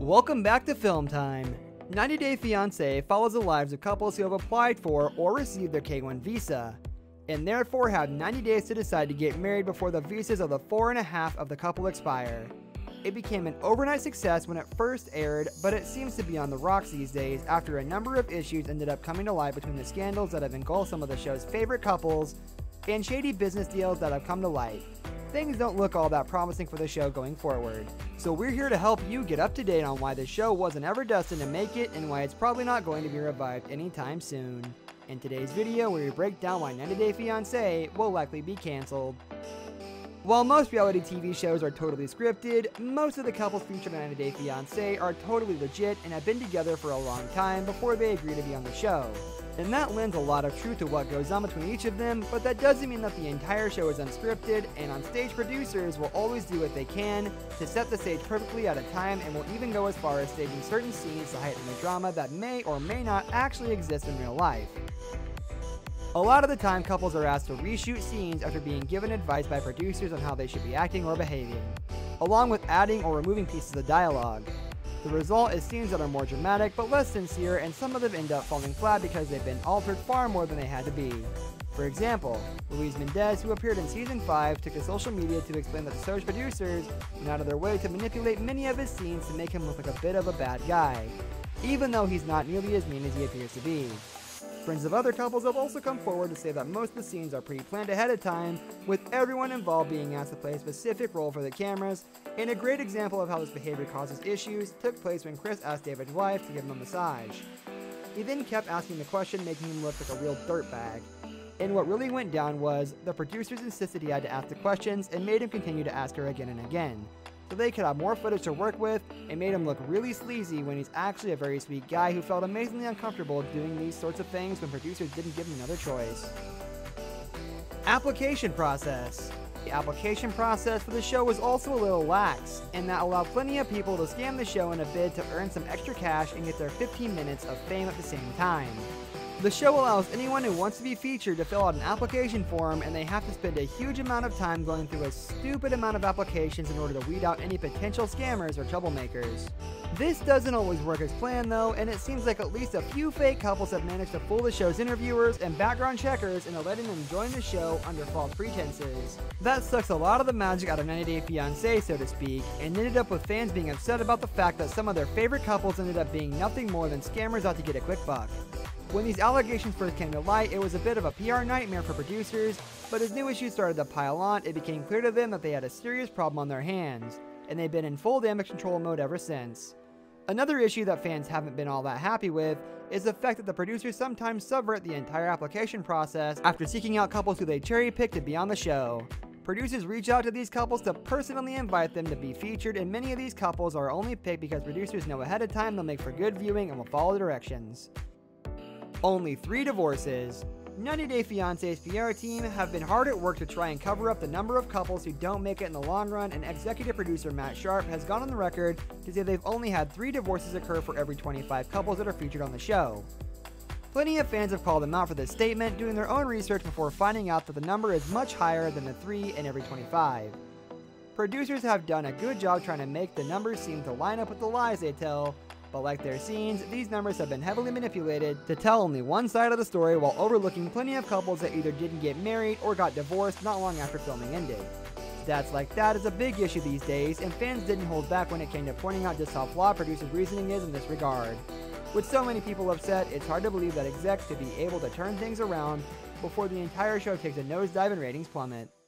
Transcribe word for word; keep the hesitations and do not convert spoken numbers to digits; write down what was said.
Welcome back to Film Time. ninety day fiancé follows the lives of couples who have applied for or received their K one visa, and therefore have ninety days to decide to get married before the visas of the four and a half of the couple expire. It became an overnight success when it first aired, but it seems to be on the rocks these days after a number of issues ended up coming to light between the scandals that have engulfed some of the show's favorite couples and shady business deals that have come to light. Things don't look all that promising for the show going forward. So we're here to help you get up to date on why the show wasn't ever destined to make it and why it's probably not going to be revived anytime soon. In today's video, where we break down why ninety day fiancé will likely be cancelled. While most reality T V shows are totally scripted, most of the couples featured on ninety day fiancé are totally legit and have been together for a long time before they agree to be on the show. And that lends a lot of truth to what goes on between each of them, but that doesn't mean that the entire show is unscripted, and on-stage producers will always do what they can to set the stage perfectly at a time, and will even go as far as staging certain scenes to heighten the drama that may or may not actually exist in real life. A lot of the time, couples are asked to reshoot scenes after being given advice by producers on how they should be acting or behaving, along with adding or removing pieces of dialogue. The result is scenes that are more dramatic but less sincere, and some of them end up falling flat because they've been altered far more than they had to be. For example, Luis Mendez, who appeared in season five, took to social media to explain that the show's producers went out of their way to manipulate many of his scenes to make him look like a bit of a bad guy, even though he's not nearly as mean as he appears to be. Friends of other couples have also come forward to say that most of the scenes are pre-planned ahead of time, with everyone involved being asked to play a specific role for the cameras, and a great example of how this behavior causes issues took place when Chris asked David's wife to give him a massage. He then kept asking the question, making him look like a real dirtbag. And what really went down was, the producers insisted he had to ask the questions and made him continue to ask her again and again, so they could have more footage to work with, and made him look really sleazy when he's actually a very sweet guy who felt amazingly uncomfortable doing these sorts of things when producers didn't give him another choice. Application process. The application process for the show was also a little lax, and that allowed plenty of people to scam the show in a bid to earn some extra cash and get their fifteen minutes of fame at the same time. The show allows anyone who wants to be featured to fill out an application form, and they have to spend a huge amount of time going through a stupid amount of applications in order to weed out any potential scammers or troublemakers. This doesn't always work as planned though, and it seems like at least a few fake couples have managed to fool the show's interviewers and background checkers into letting them join the show under false pretenses. That sucks a lot of the magic out of ninety day fiancé, so to speak, and ended up with fans being upset about the fact that some of their favorite couples ended up being nothing more than scammers out to get a quick buck. When these allegations first came to light, it was a bit of a P R nightmare for producers, but as new issues started to pile on, it became clear to them that they had a serious problem on their hands, and they've been in full damage control mode ever since. Another issue that fans haven't been all that happy with is the fact that the producers sometimes subvert the entire application process after seeking out couples who they cherry-pick to be on the show. Producers reach out to these couples to personally invite them to be featured, and many of these couples are only picked because producers know ahead of time they'll make for good viewing and will follow directions. Only three divorces. ninety day fiancé's P R team have been hard at work to try and cover up the number of couples who don't make it in the long run, and executive producer Matt Sharp has gone on the record to say they've only had three divorces occur for every twenty-five couples that are featured on the show. Plenty of fans have called him out for this statement, doing their own research before finding out that the number is much higher than the three in every twenty-five. Producers have done a good job trying to make the numbers seem to line up with the lies they tell, but like their scenes, these numbers have been heavily manipulated to tell only one side of the story, while overlooking plenty of couples that either didn't get married or got divorced not long after filming ended. Stats like that is a big issue these days, and fans didn't hold back when it came to pointing out just how flawed producers' reasoning is in this regard. With so many people upset, it's hard to believe that execs could be able to turn things around before the entire show takes a nosedive and ratings plummet.